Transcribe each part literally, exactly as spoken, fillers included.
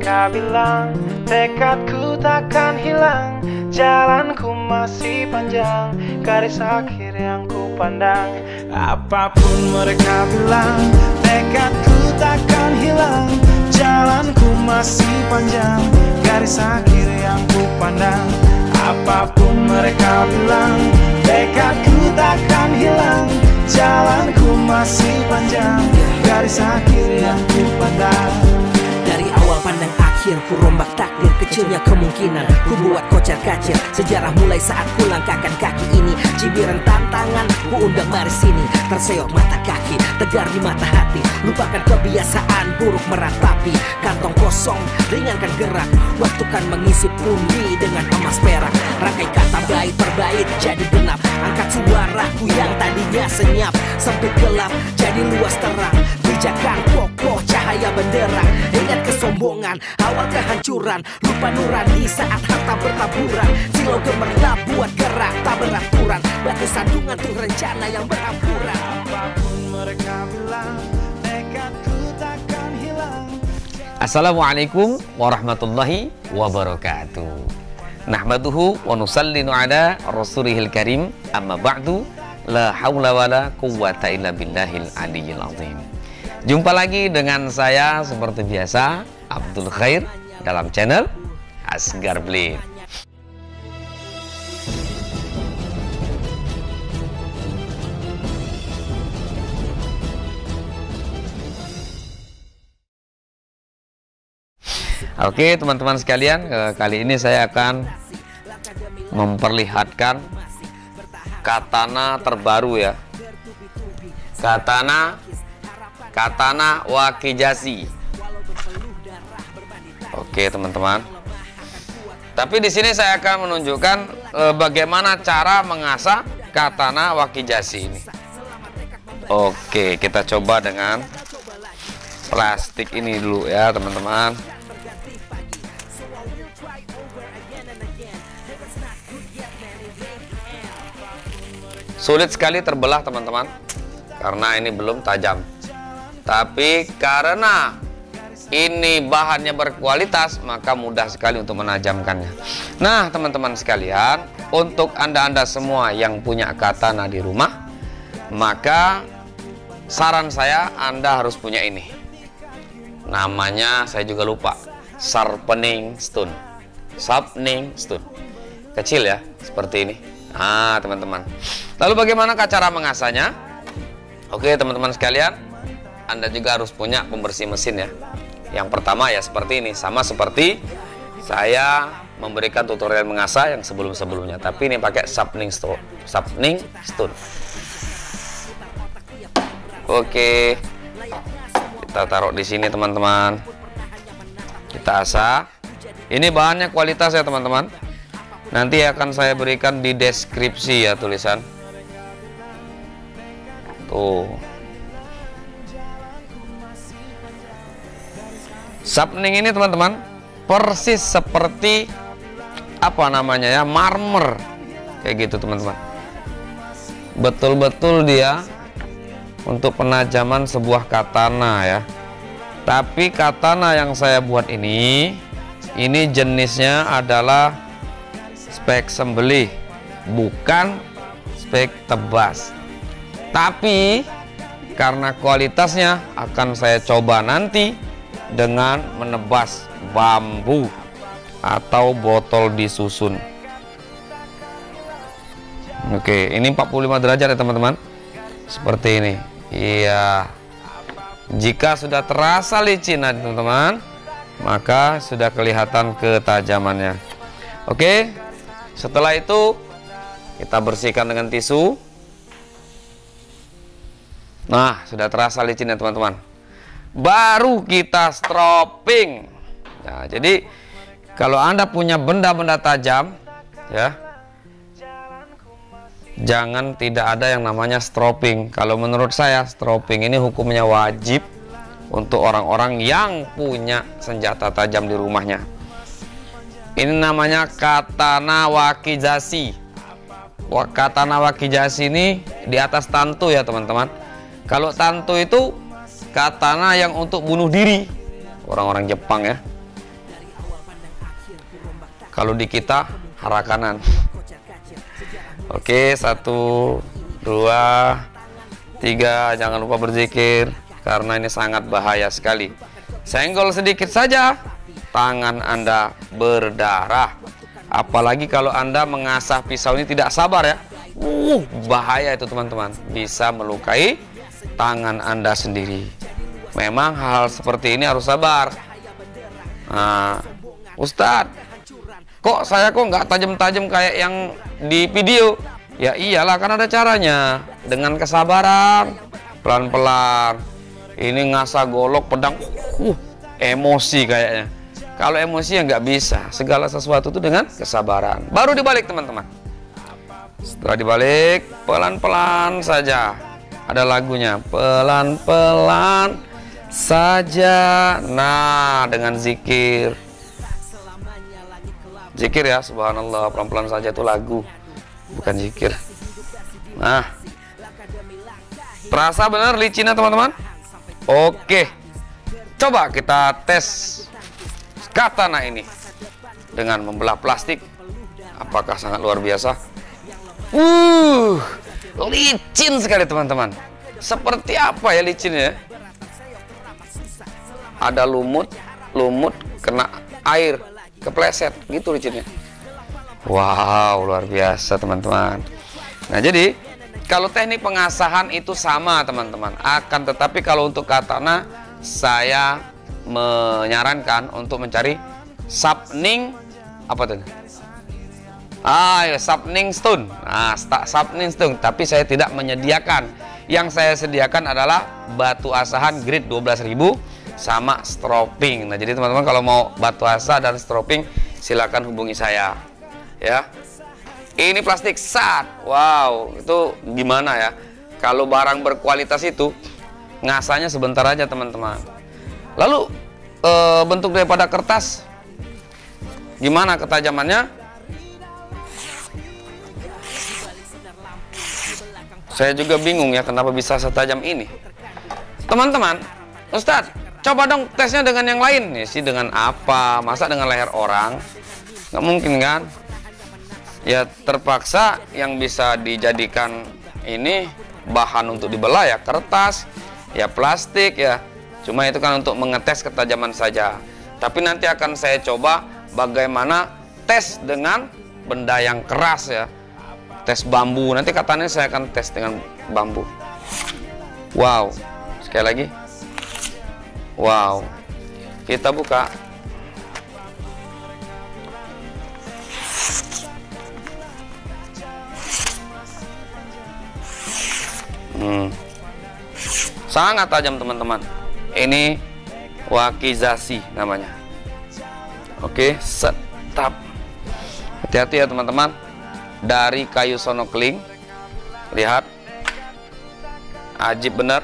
mereka bilang tekadku takkan hilang, jalanku masih panjang, garis akhir yang ku pandang. Apapun mereka bilang, tekadku takkan hilang, jalanku masih panjang, garis akhir yang ku pandang. Apapun mereka bilang, tekadku takkan hilang, jalanku masih panjang, garis akhir yang ku pandang. Dari awal pandang akhir, ku rombak takdir, kecilnya kemungkinan ku buat kocar kacir. Sejarah mulai saat ku langkahkan kaki ini, cibiran tantangan ku undang mari sini. Terseok mata kaki, tegar di mata hati, lupakan kebiasaan buruk meratapi. Kantong kosong, ringankan gerak, waktu kan mengisi pundi dengan emas perak. Rangkai kata bait per bait jadi genap, angkat suaraku yang tadinya senyap. Sempit gelap jadi luas terang, pijakan kokoh cahaya benderang. Ingat kesombongan, awal kehancuran, lupa nurani saat harta bertaburan. Silau gemerlap buat gerak tak beraturan, batu sandungan tuh rencana yang berampuran. Apapun mereka bilang, tekadku takkan hilang. Assalamualaikum warahmatullahi wabarakatuh. Nahmaduhu wa nusallinu ala rasulihil karim, amma ba'du, la hawla wa la quwwata illa billahil aliyyil azim. Jumpa lagi dengan saya seperti biasa, Abdul Khair, dalam channel Asgar Blade. Oke teman-teman sekalian, kali ini saya akan memperlihatkan katana terbaru ya, katana katana wakizashi. Oke teman-teman, tapi di sini saya akan menunjukkan e, bagaimana cara mengasah katana wakizashi ini. Oke, kita coba dengan plastik ini dulu ya teman-teman. Sulit sekali terbelah teman-teman, karena ini belum tajam. Tapi karena ini bahannya berkualitas, maka mudah sekali untuk menajamkannya. Nah teman-teman sekalian, untuk anda-anda semua yang punya katana di rumah, maka saran saya anda harus punya ini. Namanya saya juga lupa, sharpening stone. Sharpening stone kecil ya, seperti ini. Nah teman-teman, lalu bagaimana cara mengasahnya? Oke teman-teman sekalian, anda juga harus punya pembersih mesin ya. Yang pertama ya seperti ini, sama seperti saya memberikan tutorial mengasah yang sebelum-sebelumnya, tapi ini pakai sharpening stone. Sharpening stone. Oke, kita taruh di sini teman-teman. Kita asah. Ini bahannya kualitas ya teman-teman. Nanti akan saya berikan di deskripsi ya tulisan. Tuh. Sharpening ini teman-teman persis seperti apa namanya ya, marmer. Kayak gitu teman-teman. Betul-betul dia untuk penajaman sebuah katana ya. Tapi katana yang saya buat ini, ini jenisnya adalah spek sembelih, bukan spek tebas. Tapi karena kualitasnya akan saya coba nanti dengan menebas bambu atau botol disusun. Oke, ini empat puluh lima derajat ya teman-teman. Seperti ini. Iya. Jika sudah terasa licin teman-teman, maka sudah kelihatan ketajamannya. Oke. Setelah itu kita bersihkan dengan tisu. Nah, sudah terasa licin ya teman-teman. Baru kita stropping. Nah, jadi kalau anda punya benda-benda tajam ya, jangan tidak ada yang namanya stropping. Kalau menurut saya stropping ini hukumnya wajib untuk orang-orang yang punya senjata tajam di rumahnya. Ini namanya katana wakizashi. Katana wakizashi ini di atas tantu ya teman-teman. Kalau tantu itu katana yang untuk bunuh diri, orang-orang Jepang ya. Kalau di kita arah kanan. Oke, satu, dua, tiga. Jangan lupa berzikir karena ini sangat bahaya sekali. Senggol sedikit saja, tangan Anda berdarah. Apalagi kalau Anda mengasah pisau ini tidak sabar ya. Uh, bahaya itu teman-teman. Bisa melukai tangan Anda sendiri. Memang hal seperti ini harus sabar. Nah, Ustadz, kok saya kok nggak tajam-tajam kayak yang di video? Ya iyalah, kan ada caranya. Dengan kesabaran, pelan-pelan. Ini ngasah golok pedang, uh, emosi kayaknya. Kalau emosi ya nggak bisa. Segala sesuatu itu dengan kesabaran. Baru dibalik teman-teman. Setelah dibalik, pelan-pelan saja. Ada lagunya, pelan-pelan saja. Nah, dengan zikir. Zikir ya, subhanallah, pelan-pelan saja itu lagu, bukan zikir. Nah, terasa benar licinnya teman-teman? Oke, coba kita tes katana ini dengan membelah plastik. Apakah sangat luar biasa? Uh, licin sekali teman-teman. Seperti apa ya licinnya? Ada lumut, lumut kena air, kepleset, gitu licinnya. Wow, luar biasa teman-teman. Nah, jadi kalau teknik pengasahan itu sama teman-teman. Akan tetapi kalau untuk katana, saya menyarankan untuk mencari sapning apa tuh? Ah, ya, sapning stone. Nah, sapning stone. Tapi saya tidak menyediakan. Yang saya sediakan adalah batu asahan grade dua belas ribu sama stropping. Nah, jadi teman-teman kalau mau batu asa dan stropping silakan hubungi saya. Ya. Ini plastik sat. Wow, itu gimana ya? Kalau barang berkualitas itu ngasahnya sebentar aja teman-teman. Lalu e, bentuk daripada kertas gimana ketajamannya? Saya juga bingung ya kenapa bisa setajam ini. Teman-teman, Ustadz, coba dong tesnya dengan yang lain. Ya sih, dengan apa? Masa dengan leher orang? Nggak mungkin kan? Ya terpaksa yang bisa dijadikan ini bahan untuk dibelah ya kertas, ya plastik ya. Cuma itu kan untuk mengetes ketajaman saja. Tapi nanti akan saya coba bagaimana tes dengan benda yang keras ya. Tes bambu, nanti katanya saya akan tes dengan bambu. Wow, sekali lagi. Wow, kita buka. Hmm. Sangat tajam teman-teman. Ini wakizashi namanya. Oke, setap. Hati-hati ya teman-teman. Dari kayu sonokling, lihat, ajib benar,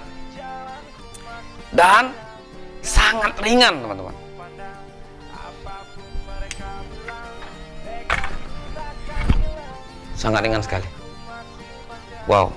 dan sangat ringan teman-teman. Sangat ringan sekali. Wow.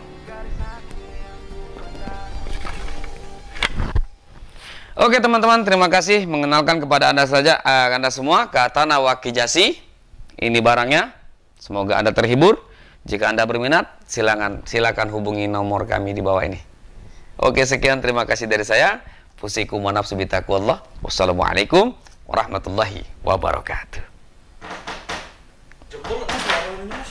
Oke teman-teman, terima kasih mengenalkan kepada anda saja, uh, anda semua katana wakizashi. Ini barangnya. Semoga Anda terhibur. Jika Anda berminat, silakan silakan hubungi nomor kami di bawah ini. Oke, sekian, terima kasih dari saya. Fusikum wa nafsu bitaqwallah. Wassalamualaikum warahmatullahi wabarakatuh.